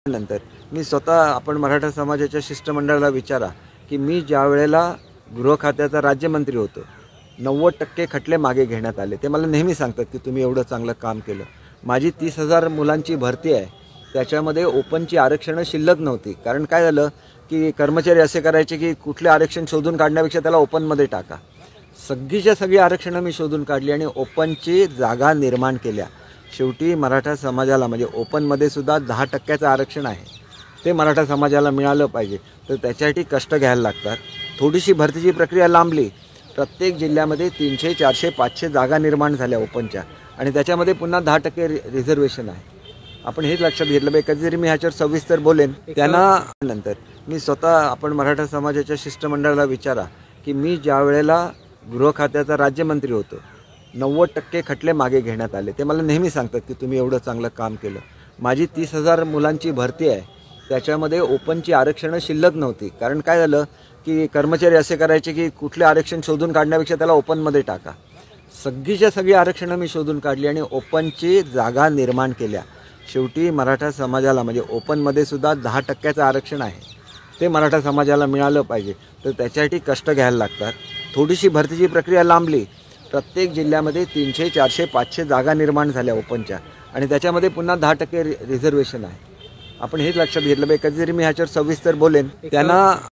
नंतर मी स्वतः आपण मराठा समाजाच्या शिष्टमंडळाला विचारा की मी ज्या वेळेला गृह खात्याचा राज्यमंत्री होतो 90% खटले मागे घेण्यात आले। ते मला नेहमी सांगतात की तुम्ही एवढं चांगलं काम केलं। माझी 30,000 मुलांची भरती आहे, त्याच्यामध्ये ओपनची आरक्षणं शिल्लक नव्हती। कारण काय झालं की कर्मचारी असे करायचे की कुठले आरक्षण शोधून काढण्यापेक्षा त्याला ओपनमध्ये टाका। सगळीच्या सगळी आरक्षणं मी शोधून काढली आणि ओपनची जागा निर्माण केल्या। शेवटी मराठा समाजाला म्हणजे ओपनमध्ये सुद्धा 10% आरक्षण आहे, ते मराठा समाजाला मिळालं पाहिजे। तर त्याच्यासाठी कष्ट घ्यायला लागतात। थोडीशी भरतीची प्रक्रिया लांबली, प्रत्येक जिल्ह्यामध्ये 300 400 500 जागा निर्माण झाल्या ओपनच्या आणि त्याच्यामध्ये पुन्हा 10% रिझर्वेशन आहे। आपण हेच लक्षात घेतलं पाहिजे। कधीतरी मी ह्याच्यावर सविस्तर बोलेन। त्यांना नंतर मी स्वतः आपण मराठा समाजाच्या शिष्टमंडळाला विचारा की मी ज्या वेळेला गृह खात्याचा राज्यमंत्री होतो 90% खटले मागे घेण्यात आले। ते मला नेहमी सांगतात की तुम्ही एवढं चांगलं काम केलं। माझी 30,000 मुलांची भरती आहे, त्याच्यामध्ये ओपनची आरक्षणं शिल्लक नव्हती। कारण काय झालं की कर्मचारी असे करायचे की कुठले आरक्षण शोधून काढण्यापेक्षा त्याला ओपनमध्ये टाका। सगळीच्या सगळी आरक्षणं मी शोधून काढली आणि ओपनची जागा निर्माण केल्या। शेवटी मराठा समाजाला म्हणजे ओपनमध्ये सुद्धा 10% आरक्षण आहे, ते मराठा समाजाला मिळालं पाहिजे। तर त्याच्यासाठी कष्ट घ्यायला लागतात। थोडीशी भरतीची प्रक्रिया लांबली, प्रत्येक जिल्ह्यामध्ये 300 400 500 जागा निर्माण झाल्या ओपनच्या आणि त्याच्यामध्ये पुन्हा 10% रिझर्वेशन आहे। आपण हेच लक्षात घेतलं पाहिजे। कधीतरी मी ह्याच्यावर सविस्तर बोलेन। त्यांना